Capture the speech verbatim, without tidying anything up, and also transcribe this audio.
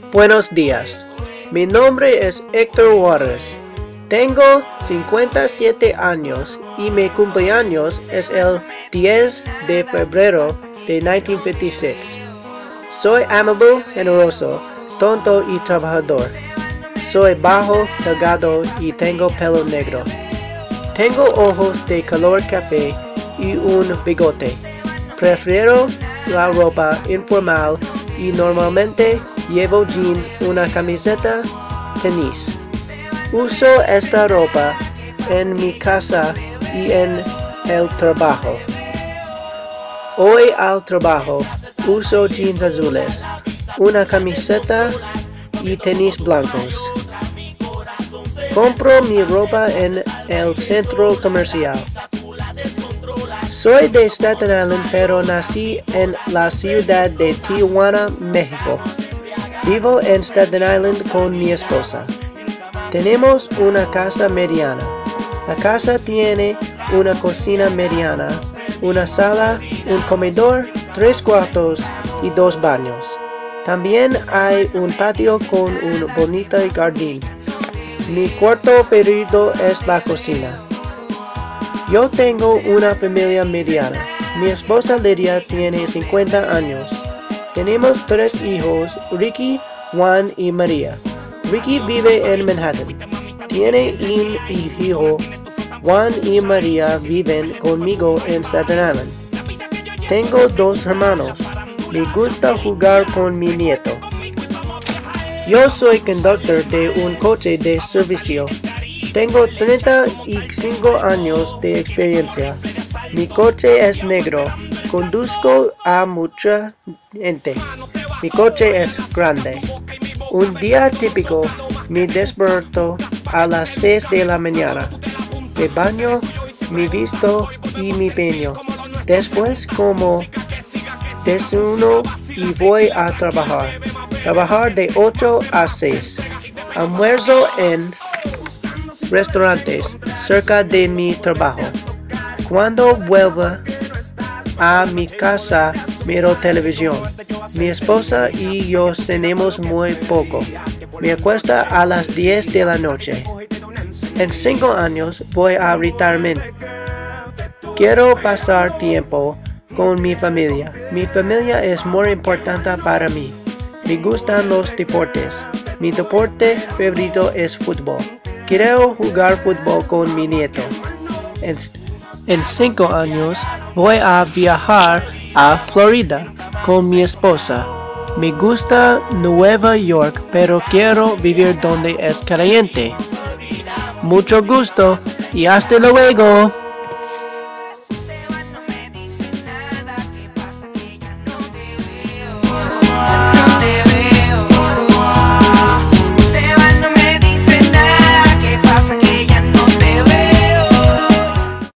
Buenos días, mi nombre es Héctor Juárez, tengo cincuenta y siete años y mi cumpleaños es el diez de febrero de mil novecientos cincuenta y seis. Soy amable, generoso, tonto y trabajador. Soy bajo, delgado y tengo pelo negro. Tengo ojos de color café y un bigote. Prefiero la ropa informal y normalmente llevo jeans, una camiseta, tenis. Uso esta ropa en mi casa y en el trabajo. Hoy al trabajo uso jeans azules, una camiseta y tenis blancos. Compro mi ropa en el centro comercial. Soy de Staten Island, pero nací en la ciudad de Tijuana, México. Vivo en Staten Island con mi esposa. Tenemos una casa mediana. La casa tiene una cocina mediana, una sala, un comedor, tres cuartos y dos baños. También hay un patio con un bonito jardín. Mi cuarto preferido es la cocina. Yo tengo una familia mediana. Mi esposa Lidia tiene cincuenta años. Tenemos tres hijos, Ricky, Juan y María. Ricky vive en Manhattan. Tiene un hijo. Juan y María viven conmigo en Staten Island. Tengo dos hermanos. Me gusta jugar con mi nieto. Yo soy conductor de un coche de servicio. Tengo treinta y cinco años de experiencia. Mi coche es negro. Conduzco a mucha gente. Mi coche es grande. Un día típico, me despierto a las seis de la mañana. Me baño, me visto y me peino. Después como desayuno y voy a trabajar. Trabajar de ocho a seis. Almuerzo en restaurantes cerca de mi trabajo. Cuando vuelvo a mi casa, miro televisión. Mi esposa y yo cenamos muy poco. Me acuesto a las diez de la noche. En cinco años voy a retirarme. Quiero pasar tiempo con mi familia. Mi familia es muy importante para mí. Me gustan los deportes. Mi deporte favorito es fútbol. Quiero jugar fútbol con mi nieto. En, en cinco años voy a viajar a Florida con mi esposa. Me gusta Nueva York, pero quiero vivir donde es caliente. Mucho gusto y hasta luego.